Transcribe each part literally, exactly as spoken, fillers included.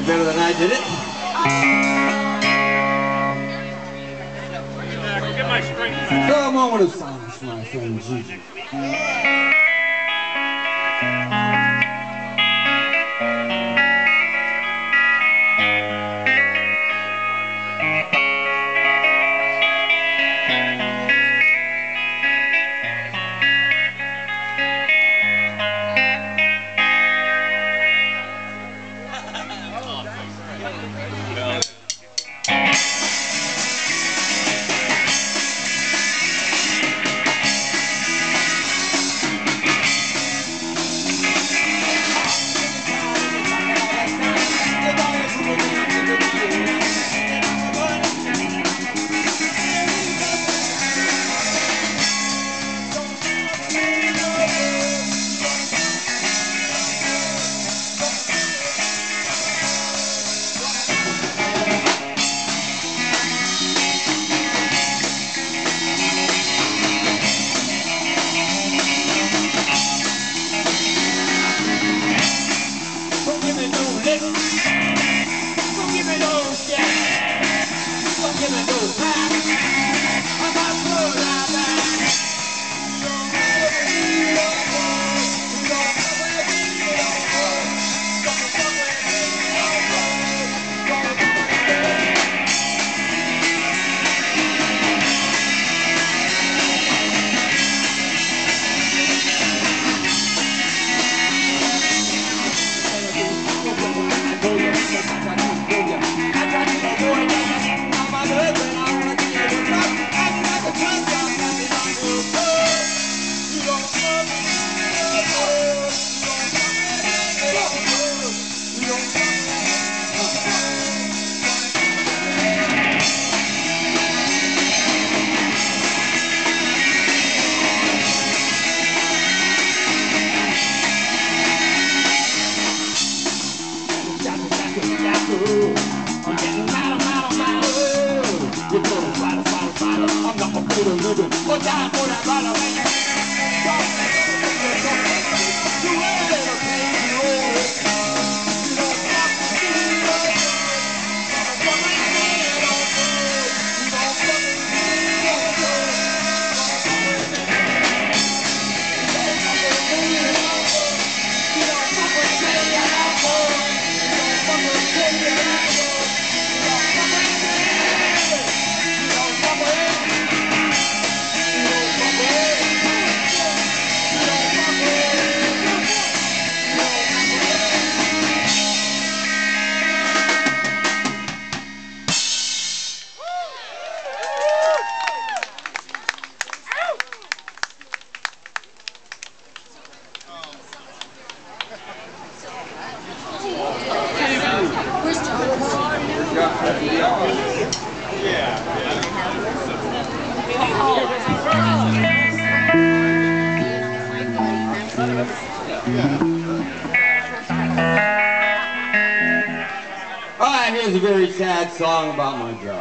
better than I did it. Get my strength back. So a moment of silence for my friend Gigi. Alright, here's a very sad song about my job.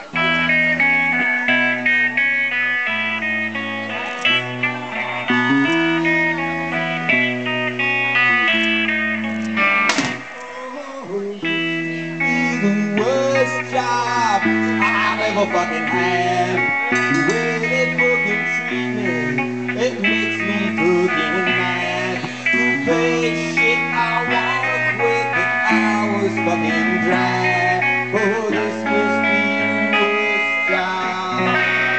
The worst job I've ever fucking had. The way they fucking treat me, it makes me fucking mad. The big shit I wanna quit, the hours fucking drag. Oh, this must be the worst job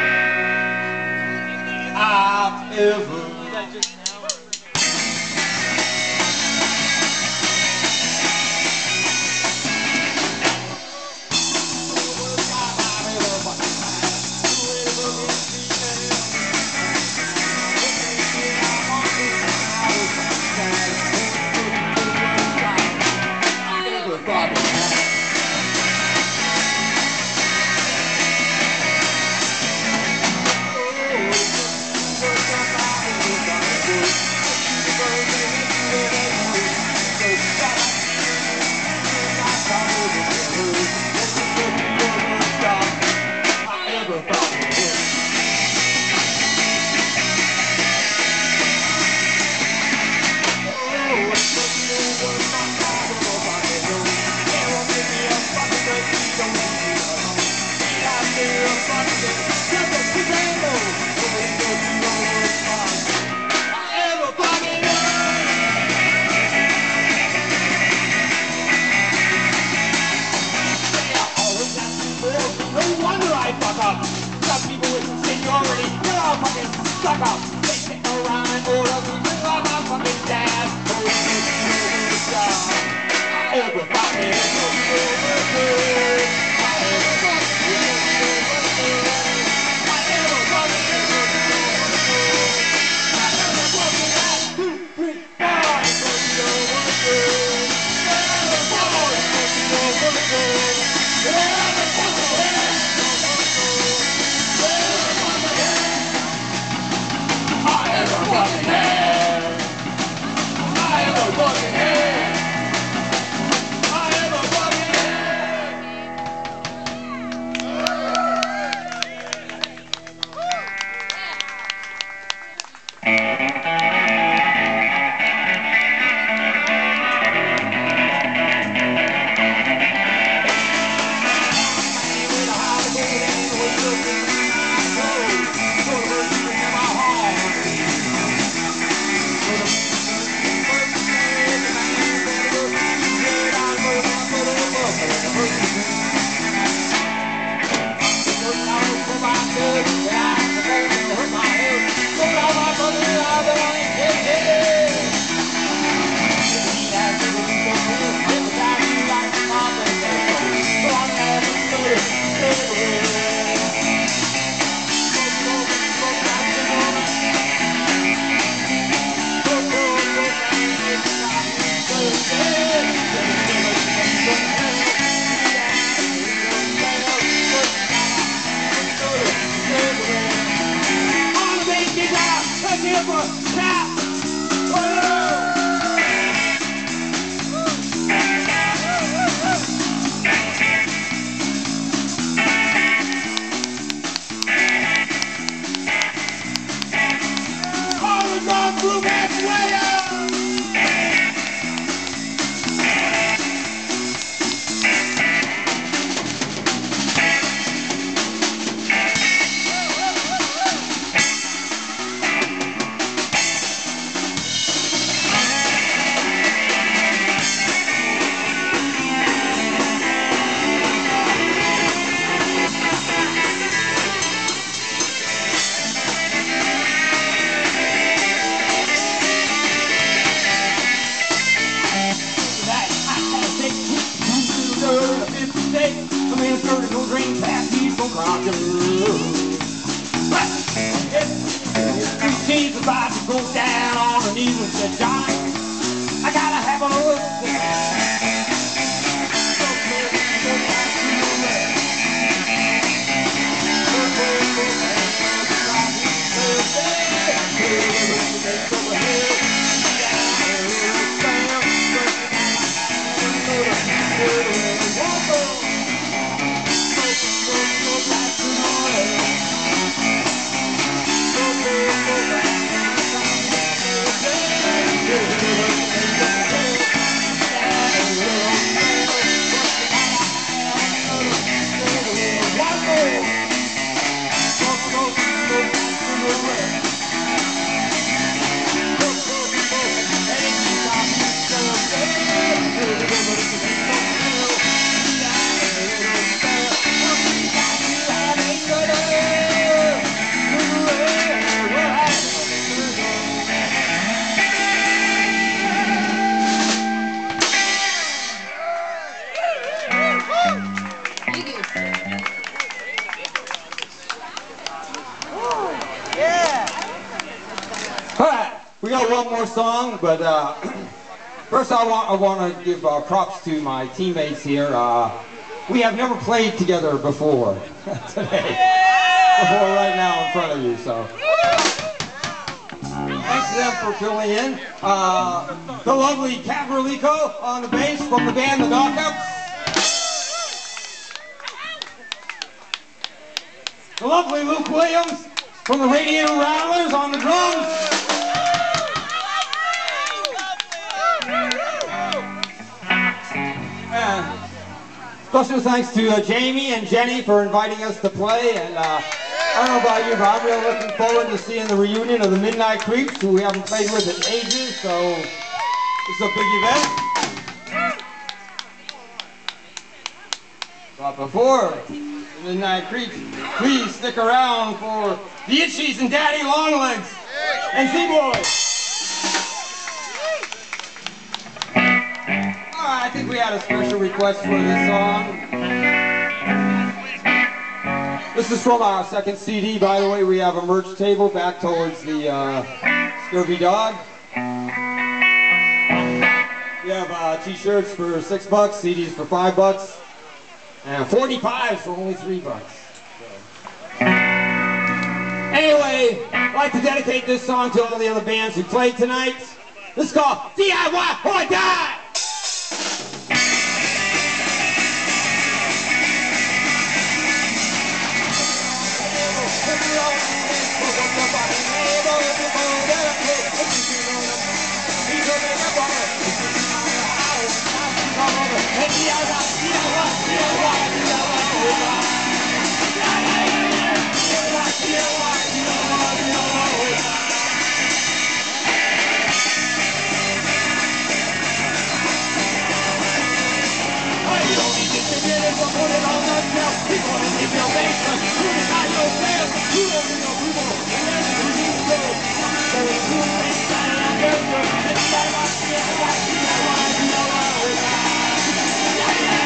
I've ever had. in a skirt, no drain, fast feet, no crocodile. If she's about to go down on her knees and said, Johnny, I gotta have another thing. We got one more song, but uh, first I want I want to give uh, props to my teammates here. Uh, we have never played together before today, before right now in front of you. So thanks to them for filling in. Uh, the lovely Cat Verlico on the bass from the band The Knockouts. The lovely Luke Williams from the Radiator Rattlers on the drums. And special thanks to uh, Jamie and Jenny for inviting us to play. And uh, I don't know about you, but I'm really looking forward to seeing the reunion of the Midnight Creeps, who we haven't played with in ages. So it's a big event. But before the Midnight Creeps, please stick around for the Itchies and Daddy Longlegs and Z-Boys. I think we had a special request for this song. This is from our second C D, by the way. We have a merch table back towards the uh, Scurvy Dog. We have uh, t-shirts for six bucks, C Ds for five bucks, and forty-fives for only three bucks. So. Anyway, I'd like to dedicate this song to all the other bands who played tonight. This is called D I Y or Die! Yeah.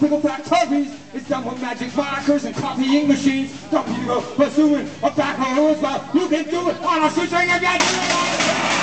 pharmaceutical factories. It's done with magic markers and copying machines. Some people pursuing a back hole as well. You can do it on a shoestring if you do it on a